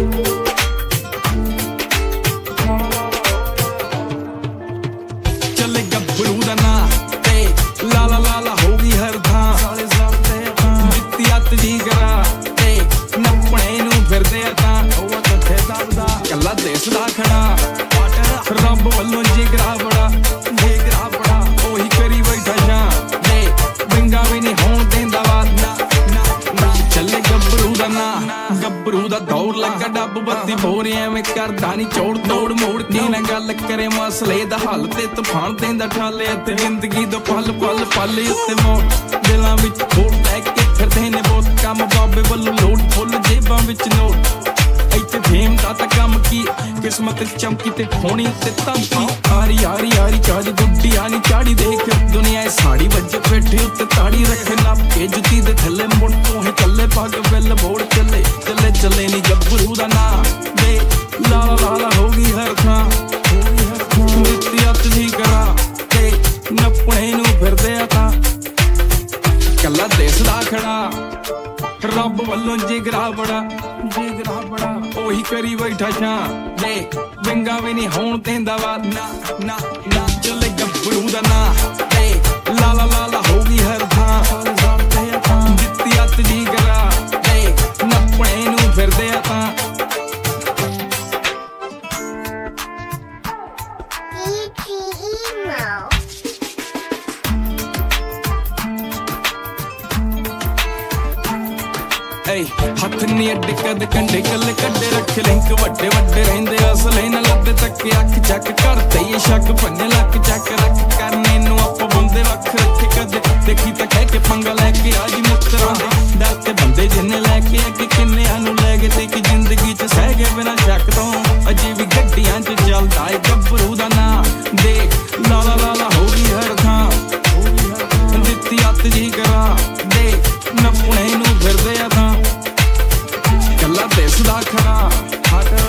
चले गब्बरू दा ना ते लाला लाला होगी हर थां जित्ती अत जी करा ते नप्पणे नू फिरदे तां कल्ला देस दा खड़ा रब वल्लों जिगरा बड़ा ओही करी बैठा शां ते बिंगा भी नहीं होण देंदा वाद ना चले गब्बरू दा ना गब्बरू दा दौड़ लगा डब बत्ती बोरे एवें करदा नहीं चोड़ तोड़ मोड़ के ना गल करे मसले दा हल ते तूफान देंदा ठाले ते जिंदगी दा पल पल पल उत्ते मोड़ दिलां विच खोड़ लैके फिरदे ने बहुत कम बाबे वल्लों लोड फुल जेबां विच नोट इत्थे फेम दा तां कम की किस्मत चमकी ते होनी ते तमकी आरी आरी आरी चाज गुड्डी आनी चाड़ी देख दुनिया साड़ी वज्जे बैठे उत्ते ताड़ी रखे नाप के जुती दे थल्ले मुड़ तोहे कल्ले पग बिल बोड़ चले चले चले नी गब्बरू दा ना दे लाला लाला होगी हर थां नित्ती अत जी करा ते नप्पणे नू फिरदे तां कल्ला देस दा खड़ा रब वल्लों जिगरा बड़ा ओही करी बैठा शां दे बिंगा भी नहीं होण देंदा वाद ना चले गब्बरू दा ना दे लाला लाला होगी हर थां जित्ती अत जी करा दे नप्पणे नू फिरदे तां हथ नी अड्डे कद कंडे कल कड्डे रख लिंक वड्डे वड्डे रहिंदे असले न लद्दे तक अख चक करते ये शक भन्ने लक चक रख करने नू आप बंदे वख रखे कदे देखी तक कह के पंगा लेके आज मित्रों दे डरते बंदे जिन्ने लेके अगे किन्ने आनू ले गए ते कि जिंदगी च सह गए बिना शक तो अजे भी गड्डियां च चलदा है गब्बरू दा ना देख लाला लाला होगी हर थां जित्ती अत जी करा दे नप्पणे नू फिरदे तां कल्ला देस दा खड़ा